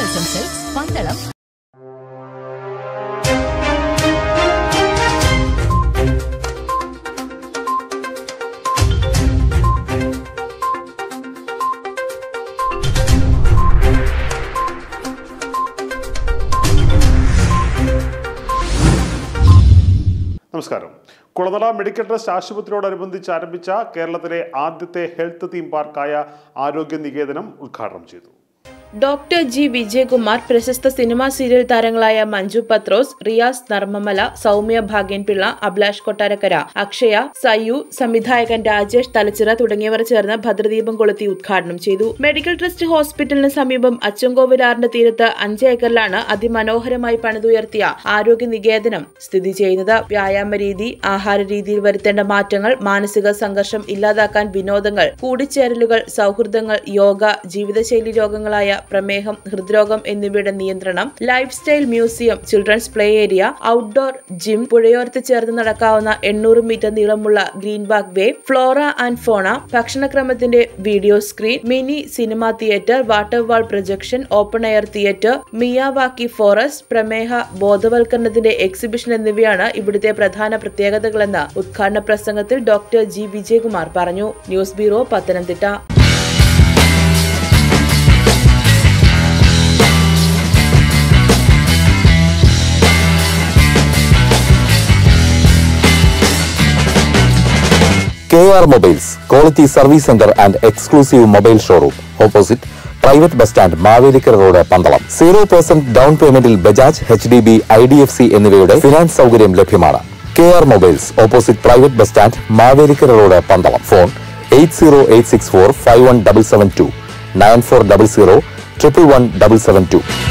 pandalam. നമസ്കാരം. Kulanada medical trust ആശുപത്രിയോടനുബന്ധിച്ച് ആരംഭിച്ച കേരളത്തിലെ ആദ്യത്തെ ഹെൽത്ത് തീം പാർക്കായ ആരോഗ്യ നികേതനം ഉദ്ഘാടനം ചെയ്തു. ഡോക്ടർ ജി വിജയകുമാർ, പ്രശസ്ത സിനിമാ സീരിയൽ താരങ്ങളായ മഞ്ജു പത്രോസ്, റിയാസ് നർമ്മമല, സൗമ്യ ഭാഗ്യൻപിള്ള, അഭിലാഷ് കൊട്ടാരക്കര, അക്ഷയ, സയു, സംവിധായകൻ രാജേഷ് തലച്ചിറ തുടങ്ങിയവർ ചേർന്ന് ഭദ്രദീപം കൊളുത്തി ഉദ്ഘാടനം ചെയ്തു. മെഡിക്കൽ ട്രസ്റ്റ് ഹോസ്പിറ്റലിന് സമീപം അച്ചൻകോവിലാറിന്റെ തീരത്ത് 5 ഏക്കറിലാണ് അതിമനോഹരമായി പണിതുയർത്തിയ ആരോഗ്യ നികേതനം സ്ഥിതി ചെയ്യുന്നത്. വ്യായാമ രീതി, ആഹാര രീതിയിൽ വരുത്തേണ്ട മാറ്റങ്ങൾ, മാനസിക സംഘർഷം ഇല്ലാതാക്കാൻ വിനോദങ്ങൾ, കൂടിച്ചേരലുകൾ, സൗഹൃദങ്ങൾ, യോഗ, ജീവിതശൈലി രോഗങ്ങളായ പ്രമേഹം, ഹൃദ്രോഗം എന്നിവയുടെ നിയന്ത്രണം, lifestyle museum, children's play area, outdoor gym, പുഴയോരത്ത് ചേർന്ന് നടക്കാവുന്ന 800 മീറ്റർ നീളമുള്ള green walkway, flora and fauna, ഭക്ഷണക്രമത്തിന്റെ video screen, mini cinema theatre, water wall projection, open air theatre, Miyawaki forest, പ്രമേഹ ബോധവൽക്കരണത്തിന്റെ എക്സിബിഷൻ എന്നിവയാണ് ഇവിടുത്തെ പ്രധാന പ്രത്യേകതകളെന്ന് ഉദ്ഘാടന പ്രസംഗത്തിൽ ഡോക്ടർ ജി വിജയകുമാർ പറഞ്ഞു. News bureau, Pathanamthitta. KR Mobiles, Quality Service Center and Exclusive Mobile Showroom, opposite Private Bus Stand, Mavelikar Road, Pandalam. 0% down payment il Bajaj, HDB, IDFC എന്നിവയുടെ finance സൗകര്യം ലഭ്യമാണ്. KR Mobiles, opposite Private Bus Stand, Mavelikar Road, Pandalam. Phone 8086451772 9400 111 772.